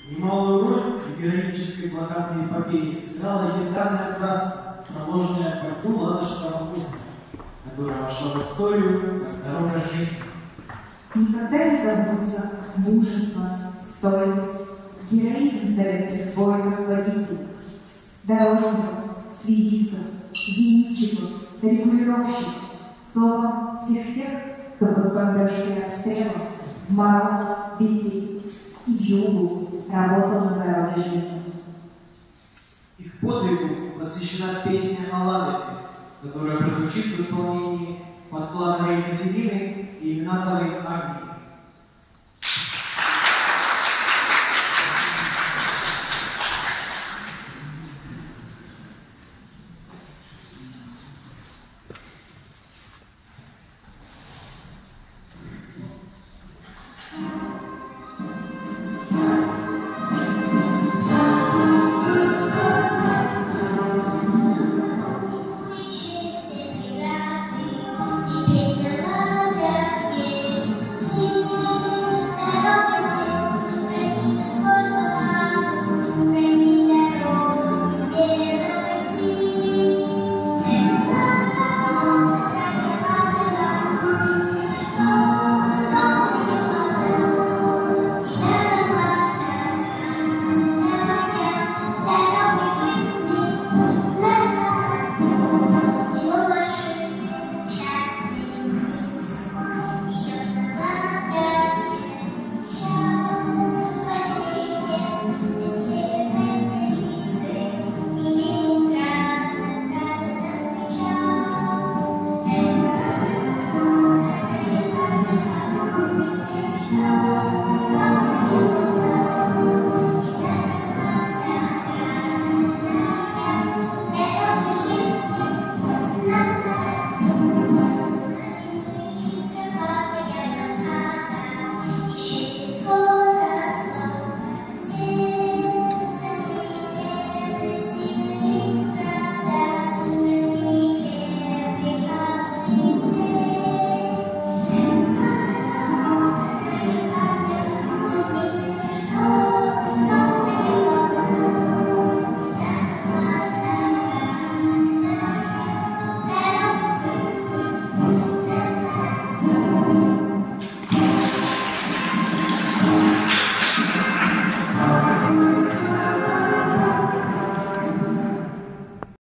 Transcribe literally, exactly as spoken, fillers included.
Немалую роль в героической блокадной эпопее сыграла легендарная трасса, проложенная по льду Ладожского устья, которая вошла в историю как дорога жизни. Никогда не забудутся мужество, стойкость, героизм советских воинов-водителей, дорожников, связистов, зенитчиков, регулировщиков, словом, всех тех, кто под бомбежкой расстрела в мороз, метель и вьюгу работал на дороге жизни. Их подвигу посвящена песня «Алланы», которая прозвучит в исполнении Подклановой Екатерины и Игнатовой Агнии.